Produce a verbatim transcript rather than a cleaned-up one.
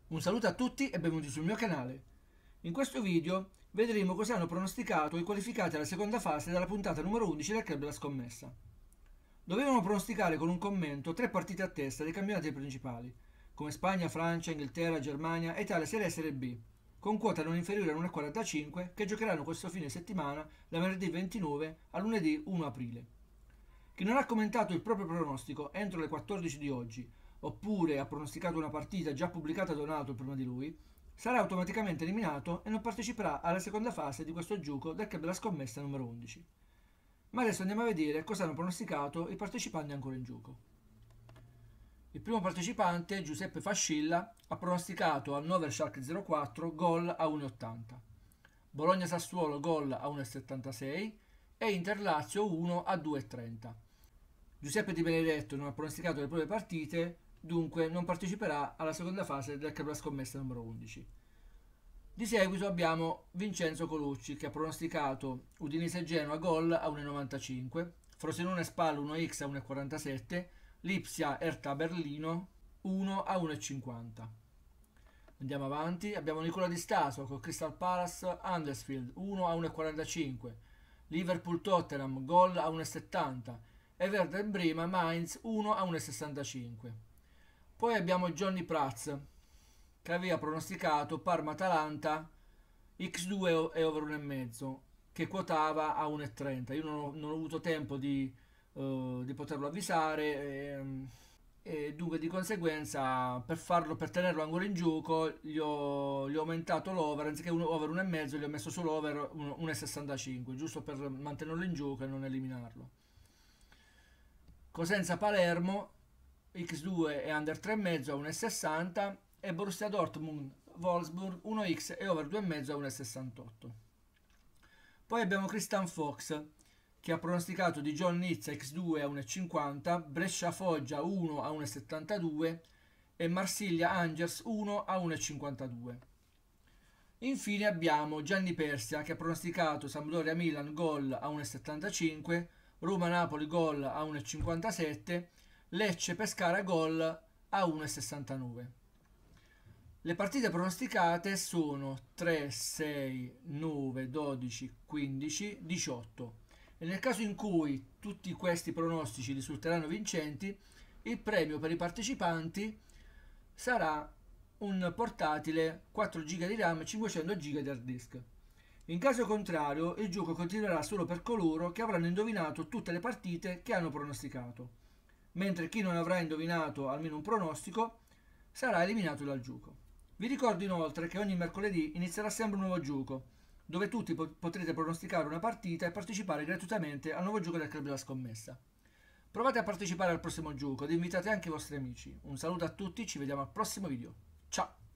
Un saluto a tutti e benvenuti sul mio canale. In questo video vedremo cosa hanno pronosticato i qualificati alla seconda fase della puntata numero undici del Club della Scommessa. Dovevano pronosticare con un commento tre partite a testa dei campionati principali, come Spagna, Francia, Inghilterra, Germania e Italia Serie A e Serie B, con quota non inferiore a uno virgola quarantacinque che giocheranno questo fine settimana da venerdì ventinove a lunedì primo aprile. Chi non ha commentato il proprio pronostico entro le quattordici di oggi, oppure ha pronosticato una partita già pubblicata da Donato prima di lui, sarà automaticamente eliminato e non parteciperà alla seconda fase di questo gioco del Club della Scommessa numero undici. Ma adesso andiamo a vedere cosa hanno pronosticato i partecipanti ancora in gioco. Il primo partecipante, Giuseppe Fascilla, ha pronosticato al Nover Shark zero quattro gol a uno virgola ottanta, Bologna Sassuolo gol a uno virgola settantasei e Inter Lazio uno a due virgola trenta. Giuseppe Di Benedetto non ha pronosticato le proprie partite, dunque non parteciperà alla seconda fase del Club della Scommessa numero undici. Di seguito abbiamo Vincenzo Colucci che ha pronosticato Udinese Genoa gol a uno virgola novantacinque, Frosinone Spal uno x a uno virgola quarantasette, Lipsia Erta Berlino uno a uno virgola cinquanta. Andiamo avanti, abbiamo Nicola Di Staso con Crystal Palace Huddersfield uno a uno virgola quarantacinque, Liverpool Tottenham gol a uno virgola settanta e Werder Brema Mainz uno a uno virgola sessantacinque. Poi abbiamo Johnny Prats che aveva pronosticato Parma-Atalanta x due e over uno virgola cinque che quotava a uno virgola trenta. Io non ho, non ho avuto tempo di, uh, di poterlo avvisare e, e dunque di conseguenza per farlo, per tenerlo ancora in gioco gli ho, gli ho aumentato l'over, anziché un over uno virgola cinque gli ho messo solo over uno virgola sessantacinque, giusto per mantenerlo in gioco e non eliminarlo. Cosenza Palermo x due e under tre virgola cinque a uno virgola sessanta e Borussia Dortmund Wolfsburg uno x e over due virgola cinque a uno virgola sessantotto. Poi abbiamo Christian Fox che ha pronosticato di John Nizza x due a uno virgola cinquanta, Brescia Foggia uno a uno virgola settantadue e Marsiglia Angers uno a uno virgola cinquantadue. Infine abbiamo Gianni Persia che ha pronosticato Sampdoria Milan gol a uno virgola settantacinque, Roma Napoli gol a uno virgola cinquantasette, Lecce Pescara gol a uno virgola sessantanove. Le partite pronosticate sono tre, sei, nove, dodici, quindici, diciotto e nel caso in cui tutti questi pronostici risulteranno vincenti, il premio per i partecipanti sarà un portatile quattro giga di RAM e cinquecento giga di hard disk. In caso contrario, il gioco continuerà solo per coloro che avranno indovinato tutte le partite che hanno pronosticato, mentre chi non avrà indovinato almeno un pronostico sarà eliminato dal gioco. Vi ricordo inoltre che ogni mercoledì inizierà sempre un nuovo gioco, dove tutti potrete pronosticare una partita e partecipare gratuitamente al nuovo gioco del Club della Scommessa. Provate a partecipare al prossimo gioco ed invitate anche i vostri amici. Un saluto a tutti, ci vediamo al prossimo video. Ciao!